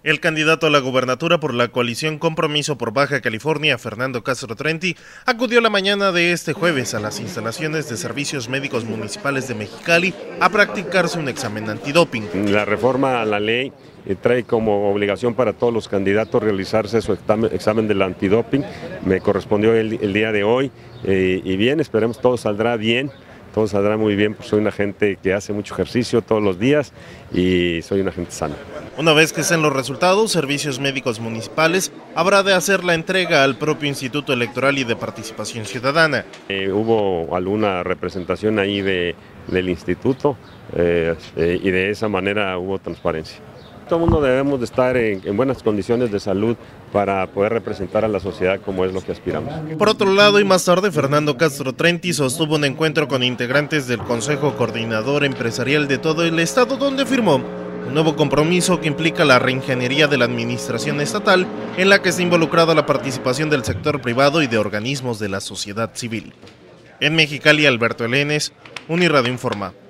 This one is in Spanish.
El candidato a la gubernatura por la coalición Compromiso por Baja California, Fernando Castro Trenti, acudió la mañana de este jueves a las instalaciones de Servicios Médicos Municipales de Mexicali a practicarse un examen antidoping. La reforma a la ley trae como obligación para todos los candidatos realizarse su examen del antidoping. Me correspondió el día de hoy y bien, esperemos todo saldrá bien. Todo saldrá muy bien, pues soy una gente que hace mucho ejercicio todos los días y soy una gente sana. Una vez que estén los resultados, Servicios Médicos Municipales habrá de hacer la entrega al propio Instituto Electoral y de Participación Ciudadana. Hubo alguna representación ahí del instituto y de esa manera hubo transparencia. Todo el mundo debemos de estar en buenas condiciones de salud para poder representar a la sociedad como es lo que aspiramos. Por otro lado, y más tarde, Fernando Castro Trenti sostuvo un encuentro con integrantes del Consejo Coordinador Empresarial de todo el estado, donde firmó un nuevo compromiso que implica la reingeniería de la administración estatal, en la que está involucrada la participación del sector privado y de organismos de la sociedad civil. En Mexicali, Alberto Elenes, Uniradio informa.